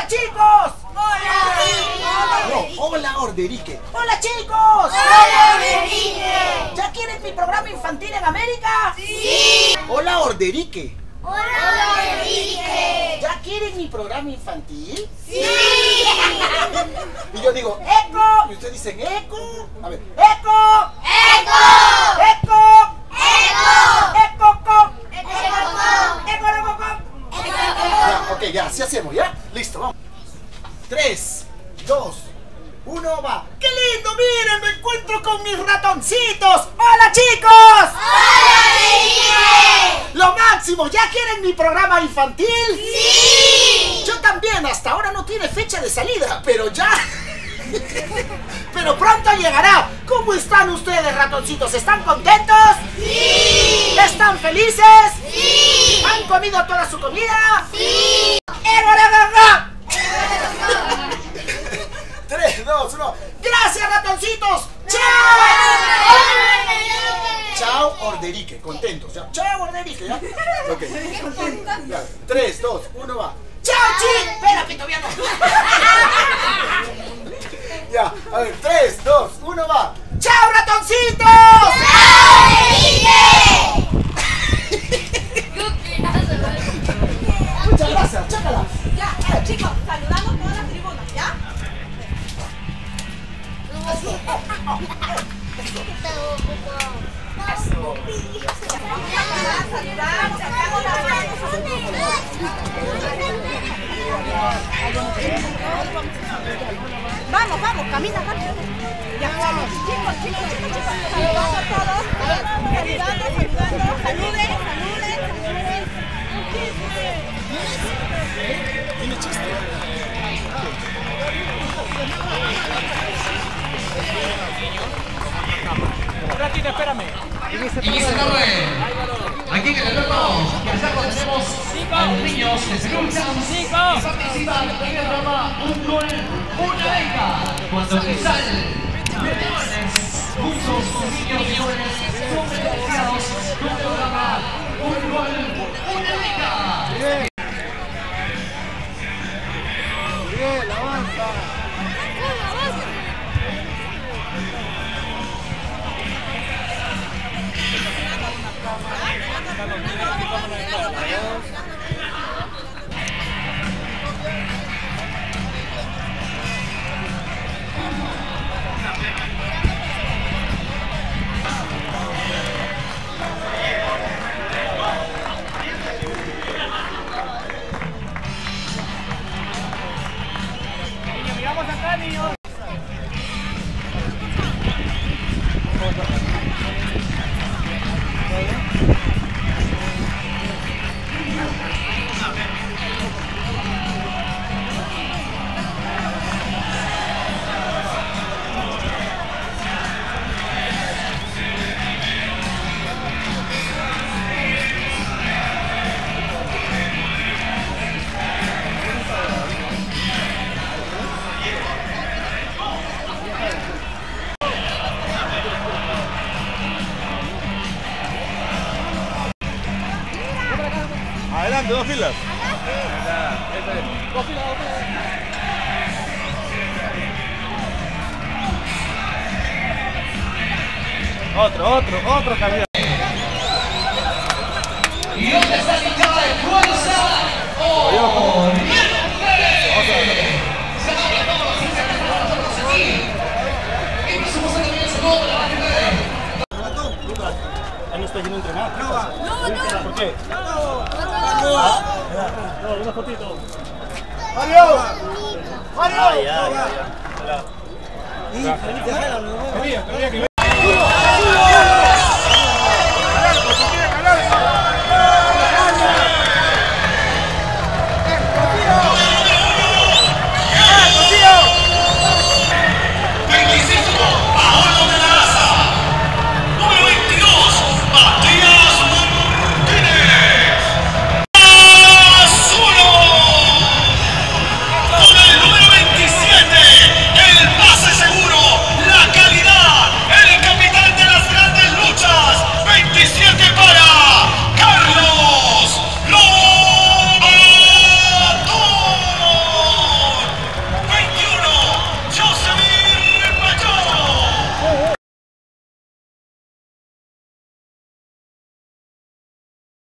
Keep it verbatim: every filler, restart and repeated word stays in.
¡Hola, chicos! ¡Hola, No, hola, Orderique. ¡Hola, chicos! ¡Hola, Orderique! ¿Ya quieren mi programa infantil en América? ¡Sí! Hola, Orderique. ¡Hola, Orderique! ¿Ya quieren mi programa infantil? ¡Sí! Y yo digo, ¡Eco! y ustedes dicen, eco. A ver, ¡Eco! ¡Eco! ¡Eco! ¡Eco! ¡Eco! ¡Eco! ¡Eco! ¡Eco! ¡Eco! ya, ok, ya, así hacemos, ¿ya? Listo, vamos. Tres, dos, uno, va. ¡Qué lindo! ¡Miren! ¡Me encuentro con mis ratoncitos! ¡Hola, chicos! ¡Hola, Orderique! ¡Lo máximo! ¿Ya quieren mi programa infantil? ¡Sí! Yo también, hasta ahora no tiene fecha de salida, pero ya... pero pronto llegará. ¿Cómo están ustedes, ratoncitos? ¿Están contentos? ¡Sí! ¿Están felices? ¡Sí! ¿Han comido toda su comida? ¡Sí! tres, dos, uno. ¡Gracias, ratoncitos! ¡Chao! Chao, Orderique. Contentos, ¿ya? ¡Chao, Orderique! ¿Ya? Ok. Ya. tres, dos, uno, va. ¡Chao, chi! Espera, que todavía no. Ya, a ver, tres, dos, uno, va. ¡Chao, ratoncitos! ¡Chao, Orderique! Muchas gracias, chácala. Ya, ya, chicos, saludamos todas las tribunas, ¿ya? Saludamos, sacamos las manos. Vamos, vamos, camina rápido. Ya, vamos. Chicos, chicos, chicos, chicos. Saludando a todos. Saludando, saludando. Saluden, saluden, saluden. Tiene chiste. Un ratito, espérame. Y dice Manuel, aquí en el Lotos, que allá conocemos a los niños de Seluchas y participan en el programa Un Gol, Una Beca. Cuando Cristal, millones, muchos niños y jóvenes son beneficiados con el programa Un Gol, Una Beca. Bien, avanza. Niños, miramos acá, niños. Adelante, dos filas. Dos filas, dos filas. Otro, otro, otro camión. ¿Y dónde está el hinchada de fuerza? ¡Oh! Ahí no está yendo a entrenar. No, no. ¿Por qué? No, una fotito. ¡Mario! ¡Mario! Ya, ya, ya. Hola.